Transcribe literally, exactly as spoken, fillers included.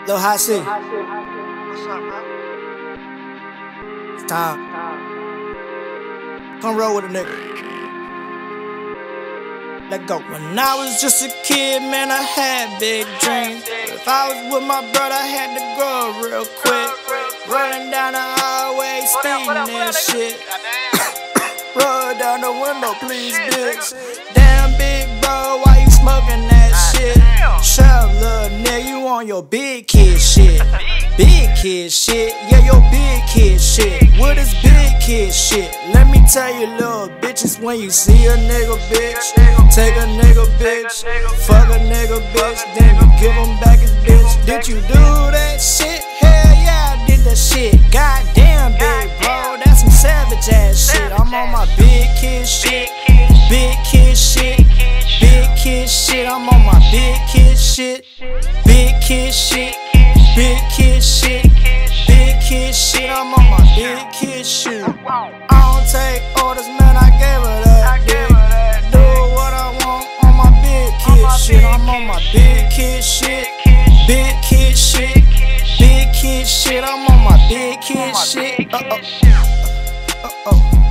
Lil Hot C. What's up, bro? It's time. Come roll with a nigga. Let go. When I was just a kid, man, I had big dreams. If I was with my brother, I had to grow up real quick. Running down the highway, speeding and shit. Roll down the window, please, bitch. Damn, big bro, why you smoking that shit? Shut up, little nigga, you on your big kid shit. Big kid shit, yeah, your big kid shit. What is big kid shit? Let me tell you, little bitches, when you see a nigga, bitch, take a nigga, bitch, fuck a nigga, bitch, then you give him back his bitch. Did you do that shit? Hell yeah, I did that shit. Goddamn, big bro, that's some savage ass shit. I'm on my big kid shit, big kid shit, big kid shit. I'm on my big kid shit, big kid shit, big kid shit, big kid shit. I'm on my big kid shit. I don't take orders, man, I gave her that dick. Do what I want on my big kid shit. I'm on my big kid shit, big kid shit, big kid shit. I'm on my big kid shit. Uh oh. Uh oh.